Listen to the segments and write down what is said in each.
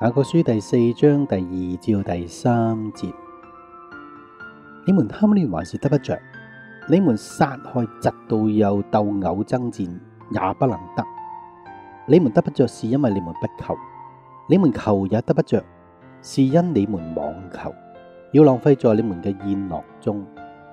雅各書第4章第2至第3節，你們貪戀還是得不着，你們殺害嫉妒又鬥毆爭戰，也不能得。你們得不着，是因為你們不求；你們求也得不着，是因你們妄求，要浪費在你們嘅宴樂中。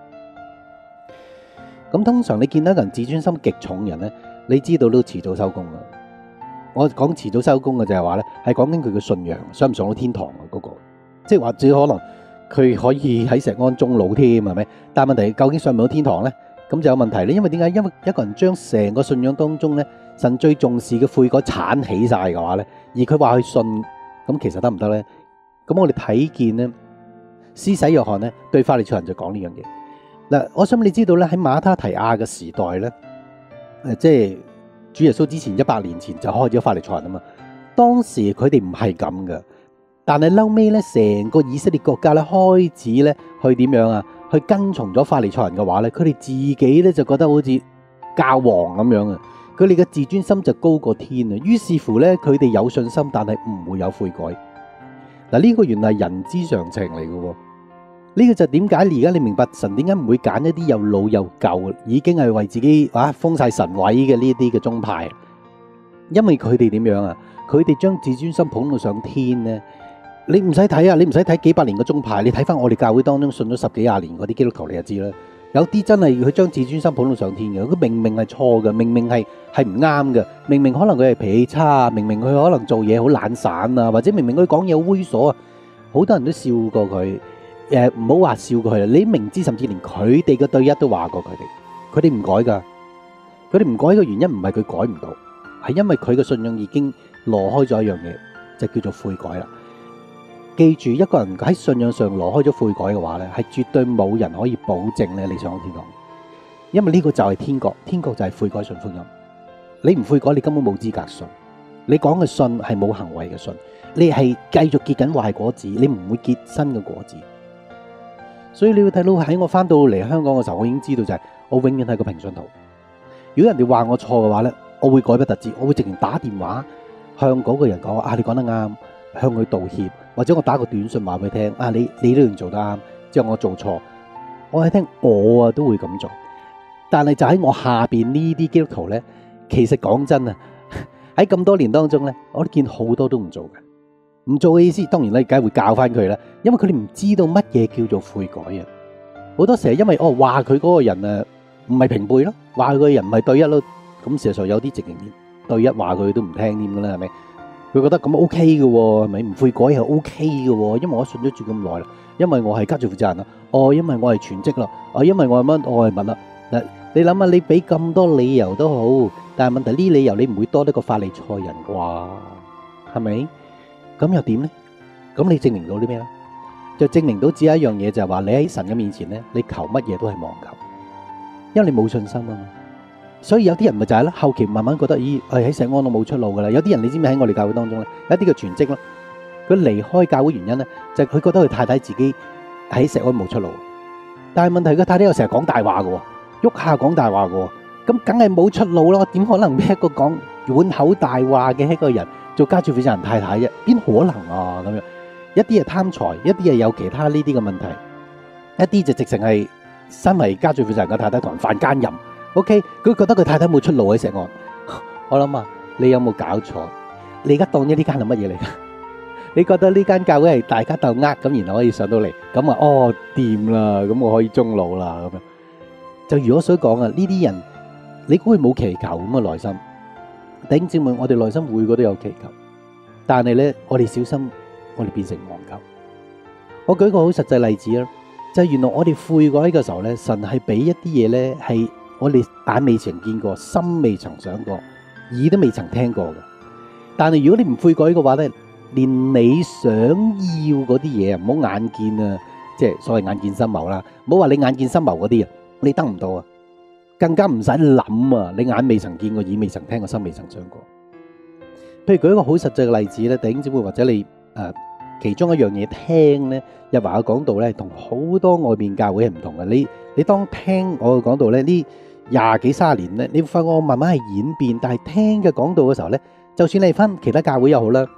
咁通常你見到一個人自尊心極重嘅人呢，你知道都遲早收工啦。我講遲早收工嘅就係話呢，係講緊佢嘅信仰上唔上到天堂啊嗰個，即係話只可能佢可以喺石安終老添，係咪？但係問題究竟上唔到天堂呢？咁就有問題咧。因為點解？因為一個人將成個信仰當中呢，神最重視嘅悔改剷起晒嘅話呢，而佢話去信，咁其實得唔得呢？咁我哋睇見呢，施洗約翰呢對法利賽人就講呢樣嘢。嗱，我想你知道咧，喺馬他提亞嘅時代咧，即係主耶穌之前100年前就開咗法利賽人啊嘛。當時佢哋唔係咁嘅，但係嬲尾咧，成個以色列國家咧開始咧去點樣啊？去跟從咗法利賽人嘅話咧，佢哋自己咧就覺得好似教皇咁樣啊！佢哋嘅自尊心就高過天啊！於是乎咧，佢哋有信心，但係唔會有悔改。嗱，呢個原來係人之常情嚟嘅喎。呢個就點解而家你明白神點解唔會揀一啲又老又舊，已經係為自己封晒神位嘅呢啲嘅宗派？因為佢哋點樣啊？佢哋將自尊心捧到上天呢。你唔使睇啊，你唔使睇幾百年嘅宗派，你睇翻我哋教會當中信咗10幾20年嗰啲基督徒，你就知啦。有啲真係佢將自尊心捧到上天嘅，佢明明係錯嘅，明明係唔啱嘅，明明可能佢係脾氣差，明明佢可能做嘢好懶散啊，或者明明佢講嘢好猥瑣啊，好多人都笑過佢。唔好話笑過佢啦，你明知甚至連佢哋嘅對一都話過佢哋唔改噶。佢哋唔改嘅原因唔係佢改唔到，係因為佢嘅信仰已經挪開咗一樣嘢，就叫做悔改啦。記住，一個人喺信仰上挪開咗悔改嘅話咧，係絕對冇人可以保證咧你上天堂，因為呢個就係天國，天國就係悔改信福音。你唔悔改，你根本冇資格信。你講嘅信係冇行為嘅信，你係繼續結緊壞果子，你唔會結新嘅果子。所以你要睇到喺我翻到嚟香港嘅時候，我已經知道就係我永遠係個平信徒。如果人哋話我錯嘅話咧，我會改不特止，我會直情打電話向嗰個人講你講得啱，向佢道歉，或者我打個短信話俾佢聽你呢樣做得啱，之後我做錯，我係聽我都會咁做。但係就喺我下邊呢啲基督徒咧，其實講真啊，喺咁多年當中咧，我都見好多都唔做嘅。唔做嘅意思，當然咧，梗係會教翻佢啦。因為佢哋唔知道乜嘢叫做悔改啊。好多時係因為話佢嗰個人唔係平輩咯，話佢個人唔係對一咯。咁事實上有啲直情對一話佢都唔聽添噶啦，係咪？佢覺得咁 OK 嘅喎，係咪？唔悔改係 OK 嘅喎，因為我信咗主咁耐啦，因為我係家族負責人啦，因為我係全職啦，因為我係乜，我係乜啦。嗱，你諗下，你俾咁多理由都好，但係問題呢理由你唔會多得個法利賽人啩，係咪？咁又點呢？咁你證明到啲咩咧？就證明到只有一樣嘢，就係話你喺神嘅面前咧，你求乜嘢都係妄求，因為你冇信心啊嘛。所以有啲人咪就係咧，後期慢慢覺得，喺石安都冇出路噶啦。有啲人你知唔知喺我哋教會當中咧，有一啲嘅全職咯，佢離開教會原因咧，就係佢覺得佢太太自己喺石安冇出路。但係問題佢太太又成日講大話嘅喎，喐下講大話嘅喎，咁梗係冇出路咯。點可能俾一個講滿口大話嘅一個人做家主負責人太太啫？邊可能啊？咁樣一啲係貪財，一啲係有其他呢啲嘅問題，一啲就直情係身為家主負責人嘅太太同人犯奸淫。OK， 佢覺得佢太太冇出路喺石岸。我諗你有冇搞錯？你而家當咗呢間係乜嘢嚟㗎？你覺得呢間教會係大家鬥咁，然後可以上到嚟咁掂啦，咁我可以終老啦咁樣。就如我所講呢啲人你估佢冇祈求咁嘅內心？弟兄姊妹，我哋內心每個都有祈求，但係咧，我哋小心，我哋變成妄求。我舉個好實際例子啦，就係原來我哋悔改嘅時候咧，神係俾一啲嘢咧係。我哋眼未曾見過，心未曾想過，耳都未曾聽過嘅。但係如果你唔悔改嘅話咧，連你想要嗰啲嘢唔好眼見啊，即係所謂眼見心謀啦，唔好話你眼見心謀嗰啲啊，你得唔到啊，更加唔使諗啊，你眼未曾見過，耳未曾聽過，心未曾想過。譬如舉一個好實際嘅例子咧，弟兄姊妹或者你其中一樣嘢聽咧，日華嘅講道咧，同好多外面教會係唔同嘅。你當聽我嘅講道咧，呢20幾30年咧，你會發覺我慢慢係演變。但係聽嘅講道嘅時候咧，就算你翻其他教會又好啦，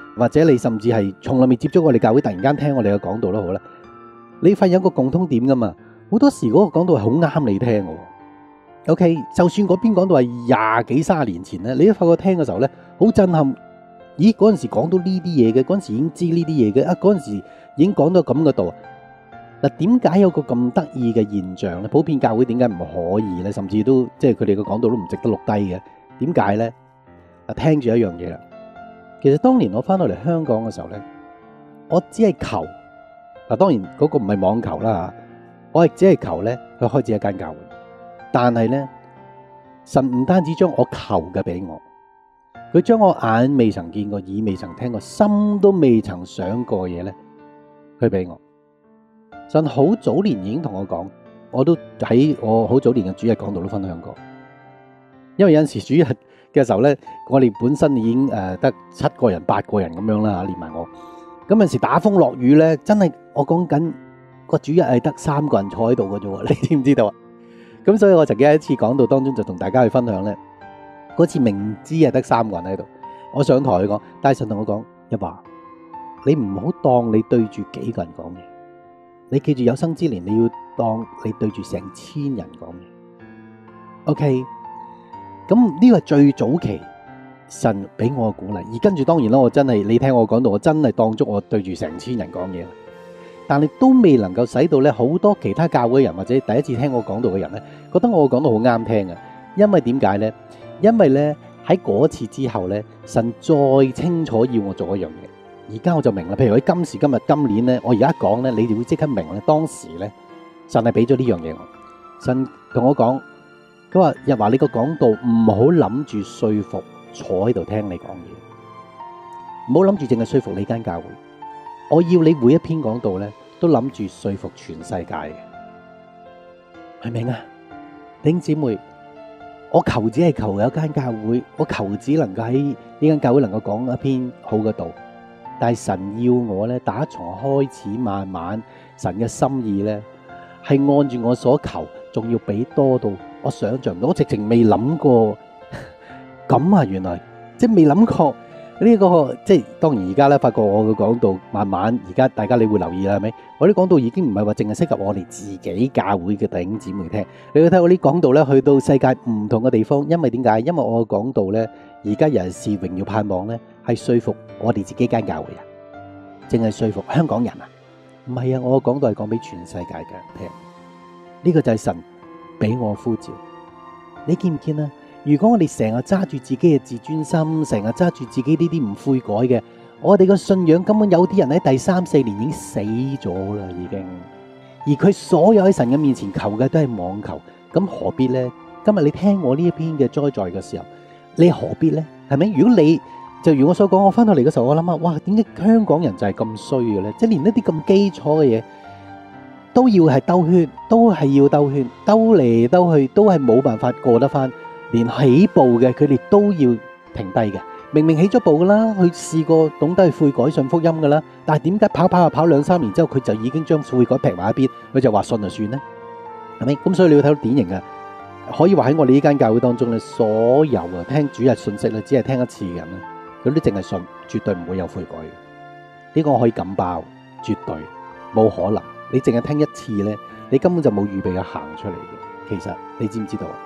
或者你甚至係從來未接觸過我哋教會，突然間聽我哋嘅講道都好啦，你發現有個共通點噶嘛？好多時嗰個講道係好啱你聽嘅。OK， 就算嗰邊講道係20幾30年前咧，你都發覺聽嘅時候咧好震撼。咦，嗰陣時講到呢啲嘢嘅，嗰陣時已經知呢啲嘢嘅，嗰陣時已經講到咁嘅道。嗱，點解有個咁得意嘅現象咧？普遍教會點解唔可以咧？甚至都即係佢哋嘅講道都唔值得錄低嘅？點解咧？嗱，聽住一樣嘢啦。其實當年我翻到嚟香港嘅時候咧，我只係求嗱，當然嗰個唔係網球啦嚇，我係只係求咧去開始一間教會。但係咧，神唔單止將我求嘅俾我，佢將我眼未曾見過、耳未曾聽過、心都未曾想過嘅嘢咧，佢俾我。神好早年已經同我講，我都喺我好早年嘅主日講道都分享過。因為有陣時主日嘅時候咧，我哋本身已經得7個人、8個人咁樣啦嚇，連埋我。咁有陣時打風落雨咧，真係我講緊個主日係得3個人坐喺度嘅啫喎，你知唔知道啊？咁所以我曾經喺一次講道當中就同大家去分享咧，嗰次明知係得3個人喺度，我上台去講，但係神同我講，一話你唔好當你對住幾個人講嘢，你記住有生之年你要當你對住成1000人講嘢。OK， 咁呢個係最早期神俾我嘅鼓勵，而跟住當然啦，我真係你聽我講到，我真係當足我對住成1000人講嘢。但係都未能夠使到咧好多其他教會人或者第一次聽我講道嘅人咧，覺得我講道好啱聽嘅。因為點解咧？因為咧喺嗰次之後咧，神再清楚要我做一樣嘢。而家我就明啦。譬如喺今時今日今年咧，我而家講咧，你哋會即刻明咧。當時咧，神係俾咗呢樣嘢我。神同我講，佢話日華你個講道唔好諗住說服坐喺度聽你講嘢，唔好諗住淨係說服你間教會。我要你每一篇講道咧，都諗住說服全世界嘅，明唔明啊？弟兄姊妹，我求只係求有一間教會，我求只能夠喺呢間教會能夠講一篇好嘅道，但係神要我咧，打從開始慢慢，神嘅心意咧係按住我所求，仲要俾多到我想象唔到，我直情未諗過咁啊！原來即係未諗過。呢個即係當然而家咧，發覺我嘅講道慢慢而家大家你會留意啦，係咪？我啲講道已經唔係話淨係適合我哋自己教會嘅弟兄姊妹聽。你會睇我啲講道咧，去到世界唔同嘅地方，因為點解？因為我嘅講道咧，而家尤其是榮耀盼望咧，係說服我哋自己間教會啊，淨係說服香港人啊？唔係啊，我嘅講道係講俾全世界嘅人聽。呢個就係神俾我呼召，你見唔見啊？如果我哋成日揸住自己嘅自尊心，成日揸住自己呢啲唔悔改嘅，我哋嘅信仰根本有啲人喺第3、4年已經死咗啦，已經。而佢所有喺神嘅面前求嘅都係妄求，咁何必呢？今日你聽我呢一篇嘅哉在嘅時候，你何必呢？係咪？如果你就如我所講，我翻到嚟嘅時候，我諗下，哇，點解香港人就係咁衰嘅呢？即係連一啲咁基礎嘅嘢都要係兜圈，都係要兜圈，兜嚟兜去都係冇辦法過得翻。連起步嘅佢哋都要停低嘅，明明起咗步噶啦，佢試過懂得去悔改信福音噶啦，但係點解跑2、3年之後佢就已經將悔改劈埋一邊，佢就話信就算呢？係咪？咁所以你要睇到典型嘅，可以話喺我哋呢間教會當中咧，所有啊聽主日信息咧，只係聽一次嘅人咧，佢都淨係信，絕對唔會有悔改嘅。呢個我可以敢包，絕對冇可能。你淨係聽一次咧，你根本就冇預備嘅行出嚟嘅。其實你知唔知道啊？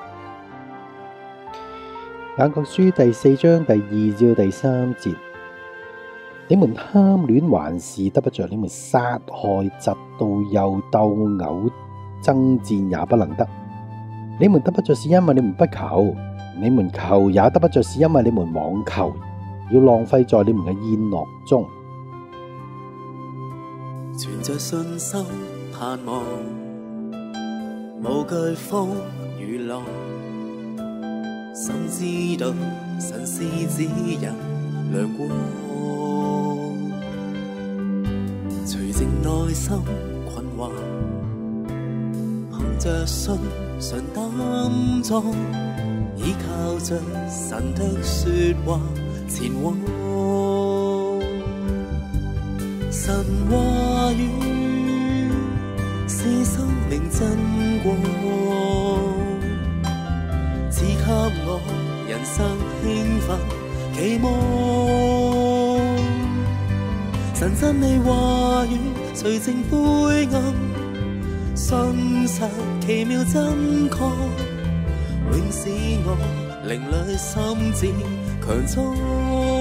雅各書第4章第2至第3節，你們貪戀還是得不着，你們殺害、嫉妒、又鬥毆、爭戰也不能得。你們得不着是因為你們不求，你們求也得不着是因為你們妄求，要浪費在你們嘅宴樂中。 存着信心盼望，無懼風雨浪，心知道神是指引亮光，除淨內心困惑，憑着信常擔當，依靠着神的說話前往。神話語是生命真光，賜給我人生興奮期望。 神真你話語除淨灰暗，信實奇妙真確，永使我靈裡心志強壯。